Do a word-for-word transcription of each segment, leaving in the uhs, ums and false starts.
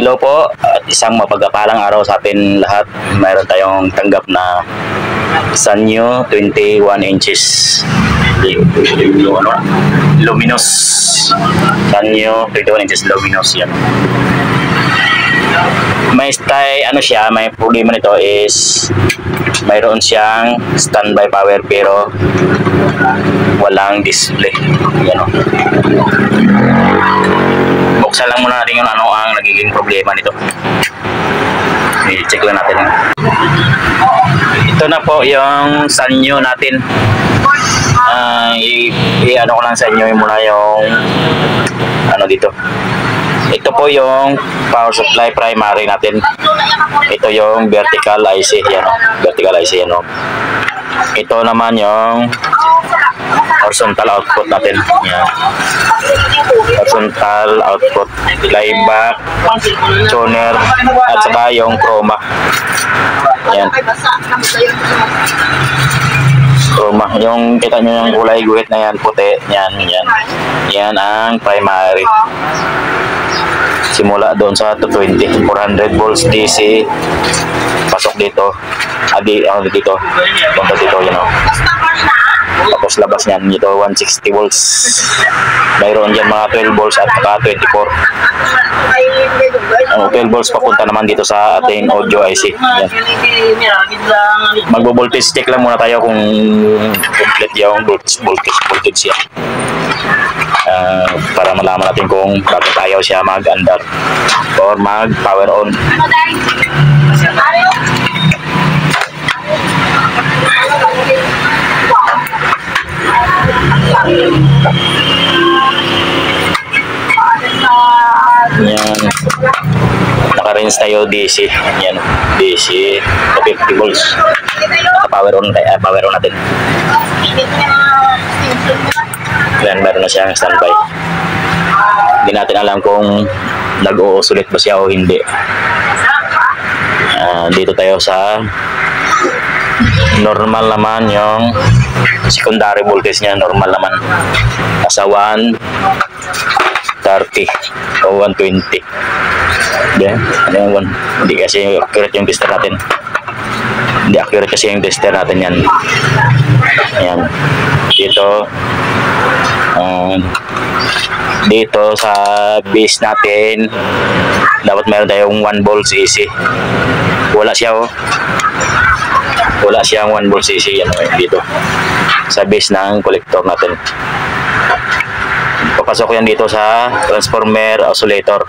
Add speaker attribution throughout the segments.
Speaker 1: hello po at isang mapagpalang araw sa atin lahat. Mayroon tayong tanggap na Sanyo twenty-one inches ano? Luminous Sanyo twenty-one inches luminous yan. May stay ano siya, may problema nito is mayroon siyang standby power pero walang display. Yan o. Buksan lang muna natin yung ano ang nagiging problema nito. I-check lang natin. Ito na po yung Sanyo natin. Uh, i-ano ko lang sa inyo muna yung ano dito. Ito po yung power supply primary natin. Ito yung vertical I C. Yan o. Vertical I C. Yan o. Ito naman yung horizontal output natin. Yan. Horizontal output. Layback, tuner, at saka yung chroma. Yan. Chroma. Yung kita nyo yung kulay guhit na yan, puti. Yan. Yan. Yan ang primary. Simula doon sa two twenty, four hundred volts D C, pasok dito, adi ano dito, punta dito, you know. Tapos labas niyan dito one sixty volts. Mayroon diyan mga twelve volts at saka twenty-four. Ang twelve volts papunta naman dito sa ating audio I C. Yan. Magbo-voltage check lang muna tayo kung complete yung voltage voltage voltage yan. Uh, para malaman natin kung bakit ayaw siya mag-andar or mag-power on. Yan. Naka-range tayo D C. Yan. D C fifty volts. Naka-power on, uh, power on natin. Yan, meron na siyang standby. Hindi natin alam kung nag-uusulit ba siya o hindi. Uh, dito tayo sa normal naman yung secondary voltage niya. Normal naman. Nasa one thirty o one twenty. Yan. Ano yung one? Hindi kasi accurate yung tester natin. Hindi accurate kasi yung tester natin yan. Yan. Dito um, dito sa base natin dapat meron tayong one volts A C. Wala siya oh. Wala siyang one volts A C yan oh, dito sa base ng collector natin. Papasok yan dito sa transformer oscillator.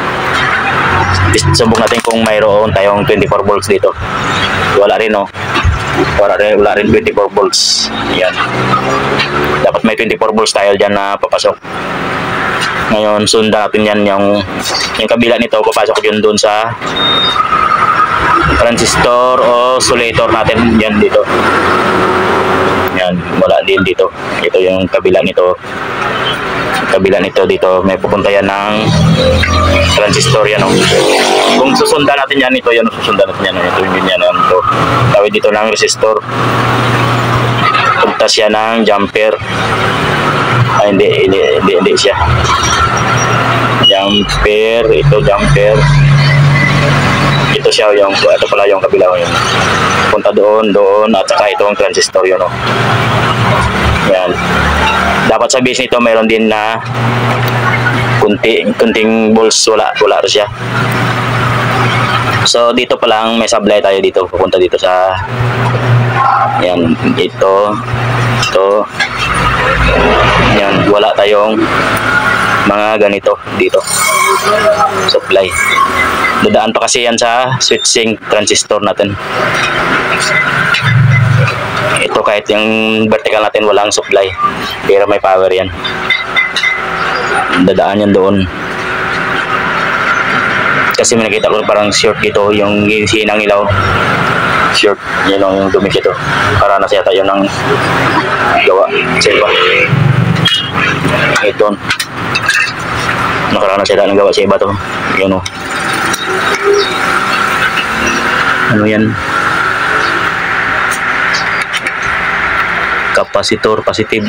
Speaker 1: Subok natin kung mayroon tayong twenty-four volts dito. Wala rin oh. Wala rin, wala rin twenty-four volts. Yan. Dapat may twenty-four volts tayo dyan na papasok. Ngayon, sundan natin yan yung, yung kabila nito. Papasok yun dun sa transistor o oscillator natin. Yan dito. Yan. Wala din dito. Ito yung kabila nito. Kabila nito dito may pupunta yan ng transistor yan oh. Kung susundan natin yan ito yan susundan natin yan ito yung yan ito tawid dito ng resistor, punta siya ng jumper. Ay hindi hindi hindi, hindi siya jumper, ito jumper, ito siya yung ito pala yung kabila yun. Punta doon doon at saka ito ang transistor yun oh. Yan. Dapat sa base nito mayroon din na kunti, kunting volts, wala, wala siya. So dito pa lang may supply tayo dito, pupunta dito sa yan, ito ito yan, wala tayong mga ganito dito supply. Dadaan pa kasi yan sa switching transistor natin. Ito kahit yung vertical natin walang supply pero may power yan, dadaan yan doon. Kasi may nakita ko parang short dito yung hinang ilaw, short yun yung dumi dito. Para nasa yata yun ang gawa siya. Ito nakarana siya ng gawa sa iba to. Yun o ano yan, kapasitor, positive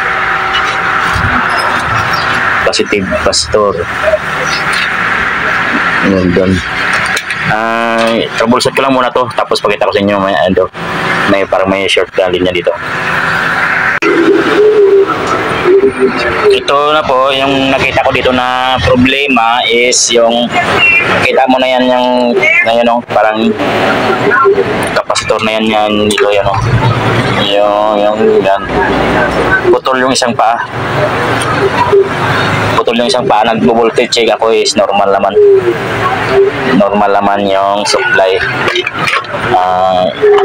Speaker 1: positive capacitor. Yun doon. Uh, troubleshoot ko lang muna to, tapos pakita ko sa inyo may, ano, may parang may short na linya dito. Ito na po, yung nakita ko dito na problema is yung, kita mo na yan yung, na yun, no, parang kapasitor na yan yan dito, yan, no. Yung, yung, yan. Putol yung isang paa. Putol yung isang paa. Nag-voltage check ako is normal naman. Normal naman yung supply. Ah, uh,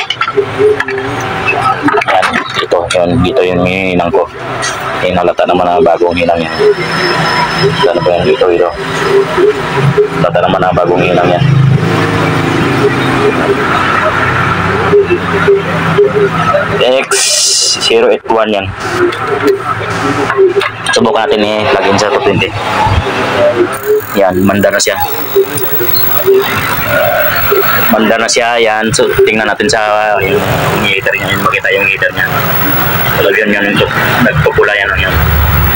Speaker 1: yan, dito, yun, dito yung hinang ko. Hinalata naman na bagong hinang yan. Ano ba yan dito, dito? Lata naman na bagong hinang yan. X zero eight one yan. Subukan natin eh, lagin sa two twenty. Yan, manda na siya. Manda na siya, yan. So, tingnan natin sa yung heater niya. Yung makita yung heater niya. Talaga yun, yun, yung nagpupula yan lang yun.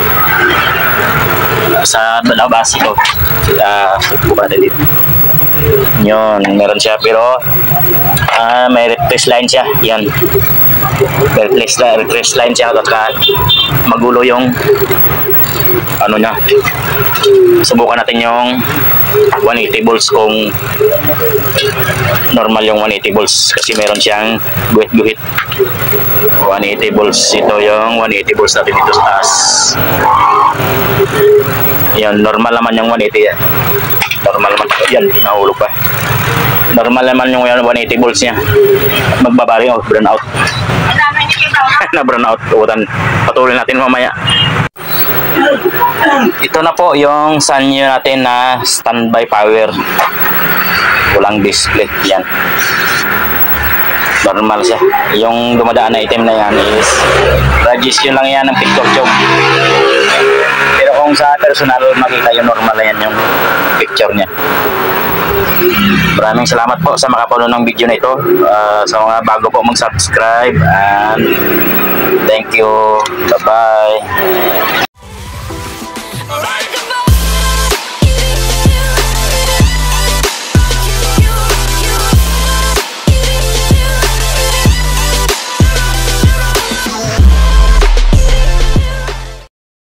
Speaker 1: Sa labas ito. Uh, subukan natin dito. Yun, meron siya pero uh, may retrace line siya. Yan. May retrace, retrace line siya at magulo yung ano niya. Subukan natin yung one eighty volts kung normal yung one eighty volts kasi meron siyang guhit-guhit. one eighty volts, ito yung one eighty volts natin dito sa taas. Yan, normal naman yung one eighty yan. Normal naman. Yan, nahulog pa. Normal naman yung one eighty volts niya. Magbabari out, burn out. Na burn out. Utan. Patuloy natin mamaya. Ito na po yung sanyo natin na standby power. Walang display. Yan. Normal siya. Yung dumadaan na item na yan is registration lang yan ng picture job. Pero kung sa personal makita yung normal na yan yung picture niya. Maraming salamat po sa makapanood ng video na ito. Uh, sa mga bago po mag-subscribe and thank you. Bye bye.